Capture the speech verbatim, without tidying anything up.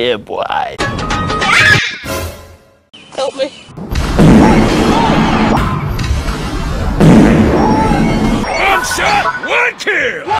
Yeah, boy. Help me. One shot, one kill!